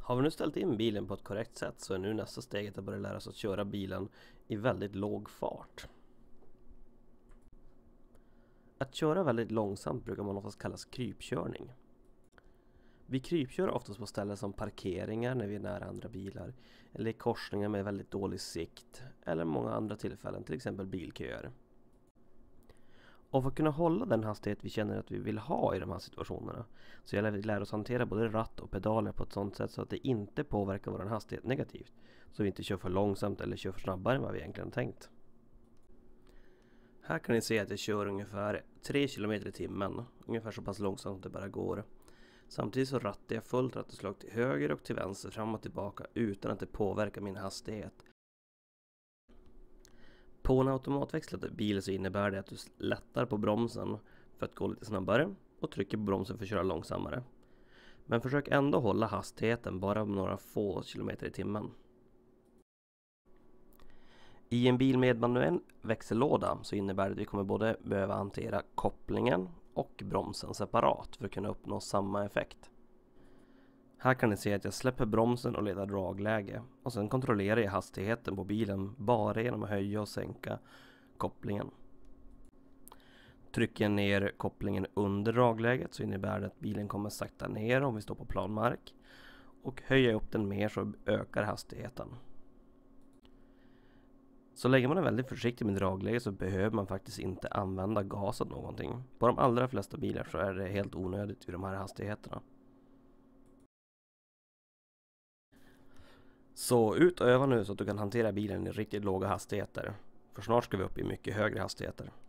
Har vi nu ställt in bilen på ett korrekt sätt så är nu nästa steget att börja lära oss att köra bilen i väldigt låg fart. Att köra väldigt långsamt brukar man oftast kallas krypkörning. Vi krypkör oftast på ställen som parkeringar när vi är nära andra bilar, eller i korsningar med väldigt dålig sikt, eller många andra tillfällen, till exempel bilköer. Och för att kunna hålla den hastighet vi känner att vi vill ha i de här situationerna så gäller det att vi lär oss hantera både ratt och pedaler på ett sådant sätt så att det inte påverkar vår hastighet negativt. Så vi inte kör för långsamt eller kör för snabbare än vad vi egentligen tänkt. Här kan ni se att jag kör ungefär 3 km i timmen, ungefär så pass långsamt det bara går. Samtidigt så rattar jag fullt ratteslag till höger och till vänster fram och tillbaka utan att det påverkar min hastighet. På en automatväxlad bil så innebär det att du lättar på bromsen för att gå lite snabbare och trycker på bromsen för att köra långsammare. Men försök ändå hålla hastigheten bara några få kilometer i timmen. I en bil med manuell växellåda så innebär det att vi kommer både behöva hantera kopplingen och bromsen separat för att kunna uppnå samma effekt. Här kan ni se att jag släpper bromsen och leder dragläge och sen kontrollerar jag hastigheten på bilen bara genom att höja och sänka kopplingen. Trycker jag ner kopplingen under dragläget så innebär det att bilen kommer sakta ner om vi står på plan mark, och höjer jag upp den mer så ökar hastigheten. Så lägger man den väldigt försiktigt med dragläge så behöver man faktiskt inte använda gasen någonting. På de allra flesta bilar så är det helt onödigt vid de här hastigheterna. Så ut och öva nu så att du kan hantera bilen i riktigt låga hastigheter. För snart ska vi upp i mycket högre hastigheter.